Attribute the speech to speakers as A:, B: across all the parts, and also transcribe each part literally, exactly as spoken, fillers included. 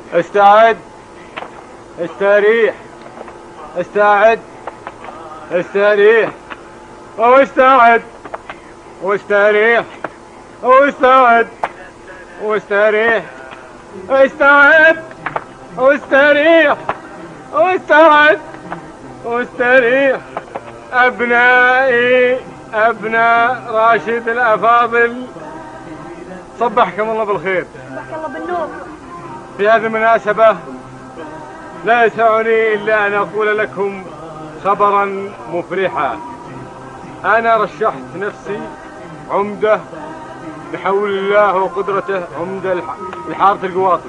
A: استعد. استريح. استعد. استريح. واستعد. واستريح. واستعد. واستريح. استعد. واستريح. واستعد. واستريح. أبنائي أبناء راشد الأفاضل، صبحكم الله بالخير.
B: صبحك الله بالنور.
A: في هذه المناسبة لا يسعني إلا أن أقول لكم خبرا مفرحا. أنا رشحت نفسي عمدة بحول الله وقدرته، عمدة لحارة القواطي.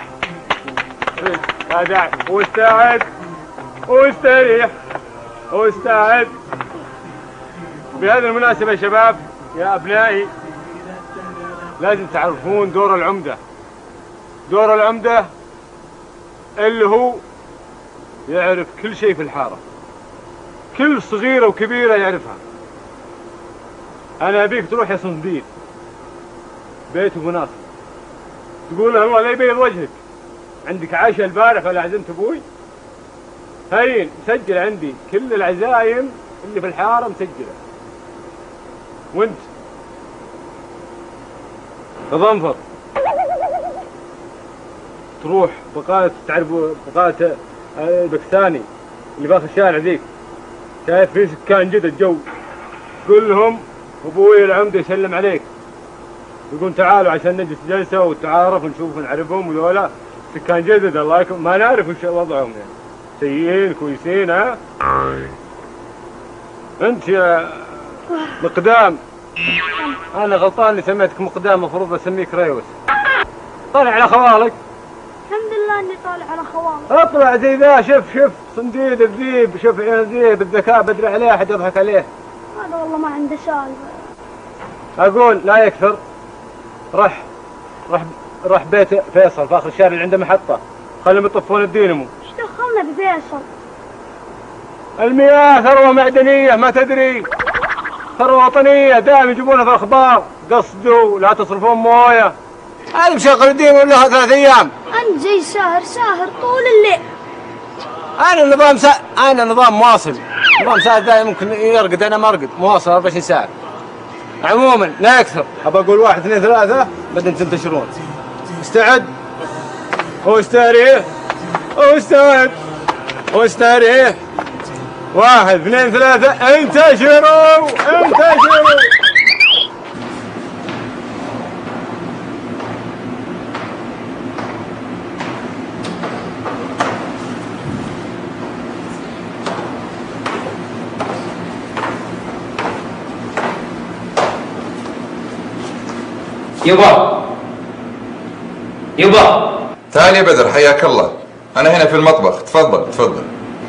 A: هذا واستعد. واستريح. واستعد. بهذه المناسبة يا شباب يا أبنائي، لازم تعرفون دور العمدة. دور العمدة اللي هو يعرف كل شيء في الحارة، كل صغيرة وكبيرة يعرفها. أنا أبيك تروح يا صنديق بيت أبو ناصر، تقول له الله لا يبيض وجهك، عندك عشاء البارح ولا عزمت أبوي؟ هين مسجل عندي كل العزايم اللي في الحارة مسجلة. وانت غضنفر تروح بقالة، تعرفوا بقالة البكستاني اللي باخذ الشارع ذيك، شايف في سكان جدد جو، قول لهم ابوي العمدة يسلم عليك، يقول تعالوا عشان نجلس جلسة ونتعارف ونشوف ونعرفهم، وذولا سكان جدد الله يكون ما نعرف وش وضعهم يعني، سيئين كويسين. ها انت يا مقدام، انا غلطان اللي سميتك مقدام، المفروض اسميك ريوس. طالع على خوالك.
B: الحمد لله اني طالع على خوالك.
A: اطلع زي ذا، شوف شوف صنديد الذيب، شوف عين الذيب، الذكاء بدري عليه، احد يضحك عليه.
B: هذا والله ما عنده شال.
A: اقول لا يكثر. رح رح رح بيت فيصل في اخر الشارع اللي عنده محطة، خلهم يطفون الدينمو.
B: ايش دخلنا بفيصل؟
A: المياه ثروة معدنية، ما تدري، ثروة وطنية، دائما يجيبونها في الاخبار، قصدوا لا تصرفون مويه. انا مشغل الدينمو لها ثلاث ايام.
B: انت جاي ساهر ساهر طول الليل.
A: انا نظام سا... انا نظام مواصل، نظام ساعة دائما ممكن يرقد، انا ما ارقد، مواصل أربعة وعشرين ساعة. عموما لا يكثر، ابى اقول واحد اثنين ثلاثة بعدين تنتشرون. استعد. واستريح. واستعد. واستريح. واحد اثنين ثلاثة انتشروا. انتشروا.
C: يبا يبا
D: تعال يا بدر، حياك الله. أنا هنا في المطبخ، تفضل تفضل.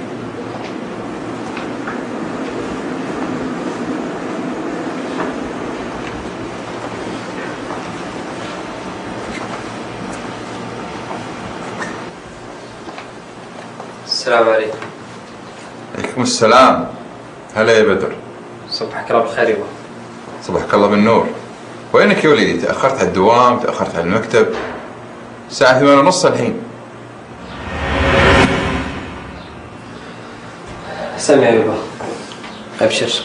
C: السلام عليكم.
D: عليكم السلام. هلا يا بدر.
C: صبحك الله بالخير يبا.
D: صبحك الله بالنور. وينك يا وليدي؟ تأخرت على الدوام، تأخرت على المكتب. الساعة ثمانية ونص الحين.
C: سمع يا يبا، أبشر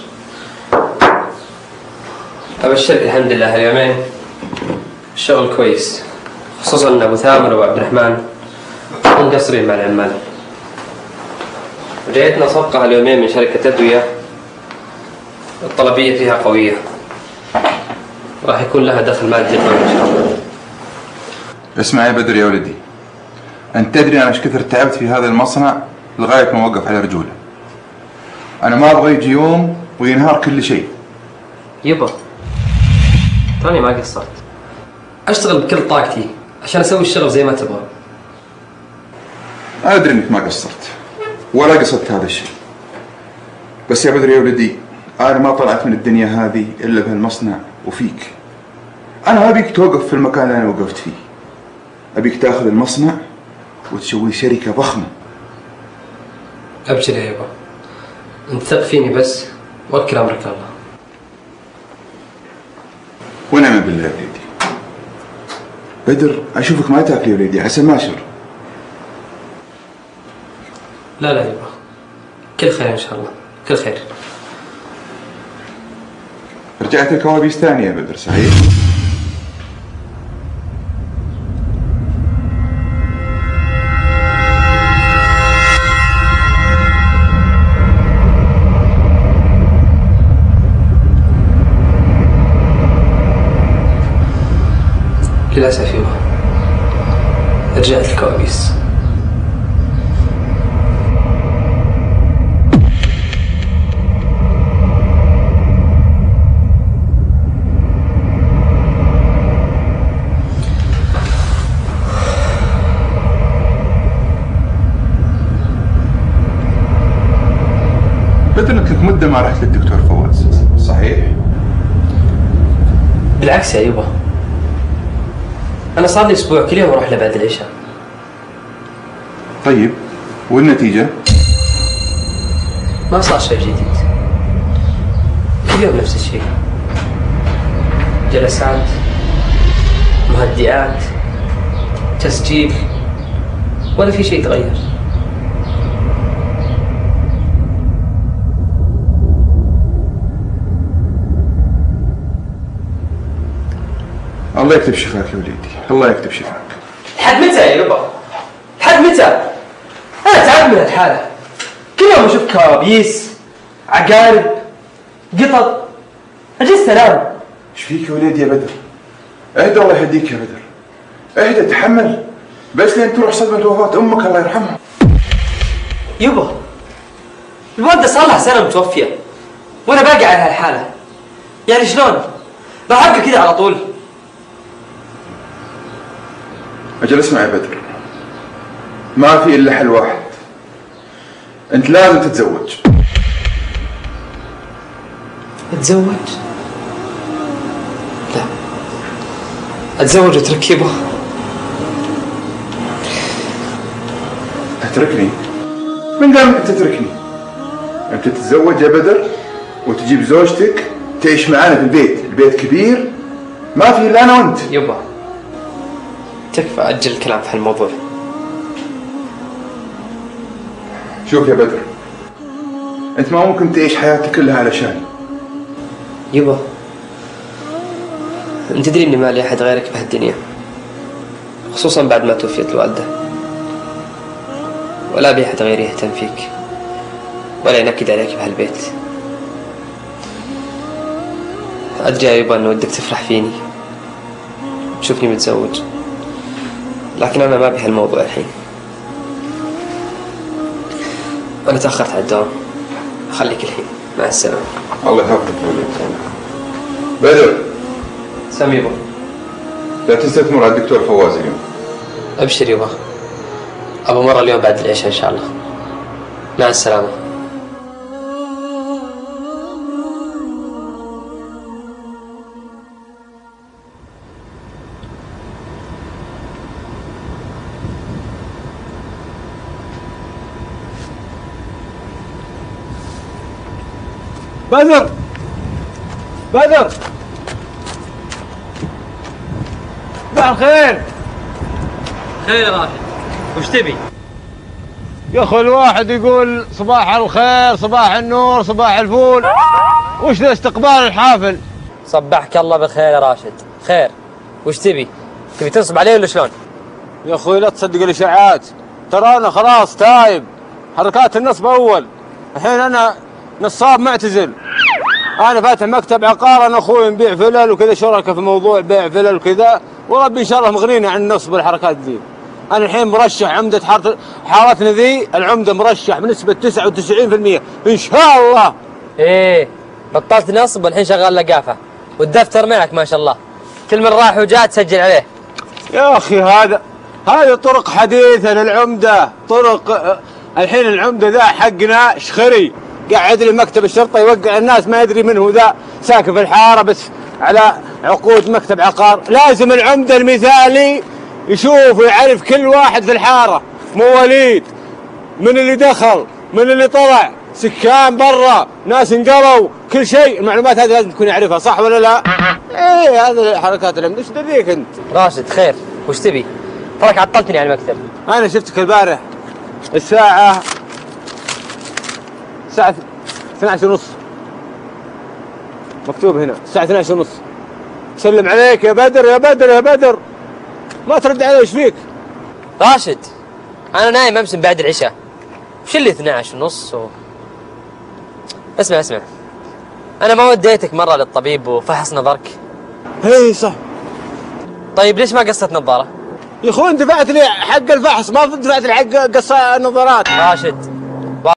C: أبشرك الحمد لله اليومين الشغل كويس، خصوصا أن أبو ثامر وأبو عبد الرحمن مقصرين مع العمال. وجايتنا صفقة اليومين من شركة أدوية، الطلبية فيها قوية، راح يكون لها دخل مادي قوي إن شاء الله.
D: اسمع يا بدر يا ولدي، أنت تدري أنا ايش كثر تعبت في هذا المصنع لغاية ما وقف على رجوله. أنا ما أبغى يجي يوم وينهار كل شيء.
C: يبا تراني ما قصرت، أشتغل بكل طاقتي عشان أسوي الشغل زي ما تبغى.
D: أنا أدري إنك ما قصرت ولا قصدت هذا الشيء، بس يا بدر يا ولدي أنا ما طلعت من الدنيا هذه إلا بهالمصنع وفيك. أنا ما أبيك توقف في المكان اللي أنا وقفت فيه، أبيك تاخذ المصنع وتسوي شركة ضخمة.
C: أبشر يا يبا، أنت ثق فيني بس، وكل أمرك الله.
D: ونعم بالله يا وليدي. بدر أشوفك ما تاكل يا وليدي، عسى ما أشر.
C: لا لا يبا، كل خير إن شاء الله، كل خير.
D: رجعت الكوابيس ثانية يا بدر صحيح؟
C: للأسف يبا، رجعت الكوابيس.
D: بدر انك كنت مدة ما رحت للدكتور فواز صحيح؟
C: بالعكس يا يبا، أنا صار لي أسبوع كل يوم أروح له بعد العشاء.
D: طيب والنتيجة؟
C: ما صار شيء جديد، كل يوم نفس الشيء، جلسات، مهدئات، تسجيل، ولا في شيء تغير.
D: الله يكتب شفاك يا وليدي، الله يكتب شفاك.
C: لحد متى يا يبا؟ لحد متى؟ أنا تعبت من الحالة، كل يوم أشوف كوابيس، عقارب، قطط، أجلس أنام.
D: ايش فيك يا وليدي يا بدر؟ اهدى الله يهديك يا بدر، اهدى تحمل، بس لين تروح صدمة وفاة أمك الله يرحمها.
C: يبا، الوالدة صار لها سنة متوفية، وأنا باقي على هالحالة، يعني شلون؟ راح أبقى كذا على طول؟
D: أجل اسمع يا بدر، ما في إلا حل واحد، أنت لازم تتزوج.
C: أتزوج؟ لا، أتزوج وأترك يبا.
D: تتركني؟ من دام أنت تتركني؟ أنت تتزوج يا بدر وتجيب زوجتك تعيش معانا في البيت، البيت كبير ما في إلا أنا وأنت.
C: يبا تكفى أجل الكلام في هالموضوع.
D: شوف يا بدر، أنت ما ممكن تعيش حياتك كلها علشاني.
C: يبا أنت تدري إني ما لي أحد غيرك بهالدنيا، خصوصا بعد ما توفيت الوالدة، ولا أبي أحد غيري يهتم فيك ولا ينكد عليك بهالبيت. أدري يا يبا إنه ودك تفرح فيني تشوفني متزوج، لكن أنا ما أبي هالموضوع الحين. أنا تأخرت على الدوام، أخليك الحين، مع السلامة.
D: الله يحفظك يا ولد. بدر
C: سام يبا،
D: لا تنسى تمر على الدكتور فواز اليوم.
C: أبشر يبا، أبو مرة اليوم بعد العشاء إن شاء الله. مع السلامة.
A: بدر بدر صباح الخير.
C: خير يا راشد، وش تبي؟
A: يا اخو الواحد يقول صباح الخير، صباح النور، صباح الفول، وش ذا استقبال الحافل؟
C: صبحك الله بالخير يا راشد. خير، وش تبي؟ تبي تنصب عليه ولا شلون؟
A: يا اخوي لا تصدق الاشاعات، ترى انا خلاص تايب، حركات النصب اول، الحين انا نصاب معتزل. انا فاتح مكتب عقار، انا اخوي نبيع فلل وكذا، شركه في موضوع بيع فلل وكذا، وربي ان شاء الله مغنينا عن النصب والحركات ذي. انا الحين مرشح عمده حارتنا ذي، العمده مرشح بنسبه تسعة وتسعين بالمئة ان شاء الله.
C: ايه بطلت نصب والحين شغال لقافه، والدفتر معك ما شاء الله، كل من راح وجاء تسجل عليه.
A: يا اخي هذا هذه طرق حديثه للعمده، طرق الحين العمده ذا حقنا شخري، قاعد لي مكتب الشرطه يوقع الناس ما يدري منه ذا، ساكن في الحاره بس على عقود مكتب عقار. لازم العمده المثالي يشوف ويعرف كل واحد في الحاره، مواليد، من اللي دخل، من اللي طلع، سكان برا، ناس انقلوا، كل شيء. المعلومات هذه لازم تكون يعرفها، صح ولا لا؟ ايه هذه حركات العمده. ايش دريك انت؟
C: راشد خير، وش تبي؟ تراك عطلتني على المكتب.
A: انا شفتك البارح الساعه الساعة اثني عشر ونص. مكتوب هنا الساعة اثني عشر ونص. سلم عليك يا بدر يا بدر يا بدر. ما ترد علي، ايش فيك؟
C: راشد انا نايم امس من بعد العشاء. وش اللي اثني عشر ونص و... اسمع اسمع، انا ما وديتك مرة للطبيب وفحص نظرك؟
A: اي صح.
C: طيب ليش ما قصت نظارة؟
A: يا اخوان دفعت لي حق الفحص، ما دفعت لي حق قص النظارات.
C: راشد